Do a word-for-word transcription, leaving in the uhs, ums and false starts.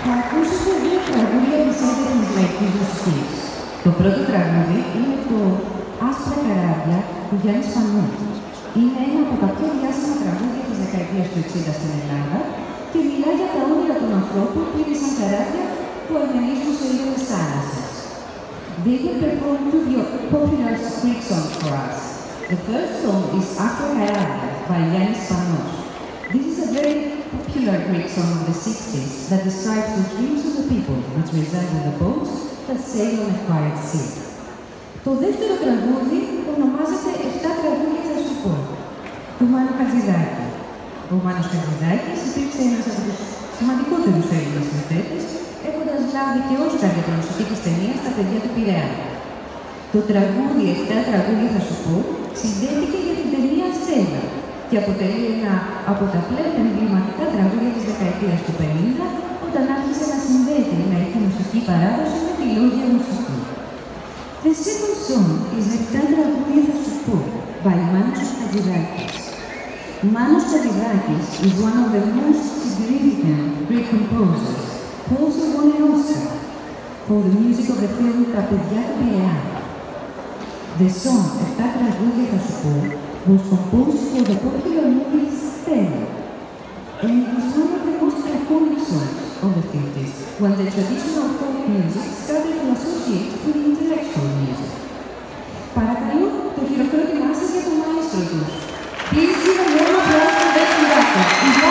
Θα ακούσετε δύο τραγούδια της έντεχνης λαϊκής μουσικής. Το πρώτο τραγούδι είναι το «Άσπρα καράβια» του Γιάννη Σπανού. Είναι ένα από τα πιο διάσημα τραγούδια της δεκαετίας του εξήντα στην Ελλάδα και μιλά για τα όνειρα των ανθρώπων που είναι σαν καράβια που ανεμίζουν σε ήρεμες θάλασσες. They will perform two popular street songs for us. The first song is «Άσπρα καράβια» by Yannis Panos. This is a very popular Greek song of the sixties that describes the dreams of the people which resemble the boats that sail on a quiet sea. Το δεύτερο τραγούδι ονομάζεται «Εφτά τραγούδια θα σου πω» του Μάνου Χατζηδάκη. Ο Μάνος Χατζηδάκης υπήρξε ένας από τους σημαντικότερους Έλληνες συνθέτες, έχοντας λάβει και Όσκαρ για τη μουσική της ταινίας «Τα παιδιά του Πειραιά». Το τραγούδι «Εφτά τραγούδια θα σου πω» συντέθηκε για την ταινία «Στέλλα» και αποτελεί ένα από τα πλέον εμβληματικά τραγούδια της δεκαετίας του πενήντα, όταν άρχισε να συνδέεται η λαϊκή μουσική παράδοση με τη λόγια μουσική. The second song is «Εφτά τραγούδια θα σου πω» by Manos Chatzidakis. Manos Chatzidakis is one of the most significant Greek composers, who also won an Oscar for the music of the film «Τα παιδιά του Πειραιά». The song «Εφτά τραγούδια θα σου πω» was composed for the popular movie Stella, and it was one of the most iconic songs of the fifties, when the traditional folk music started to associate with intellectual music. Παρακαλώ το χειροκρότημά σας για το μαέστρο τους. Please give a warm applause to Becky Backer.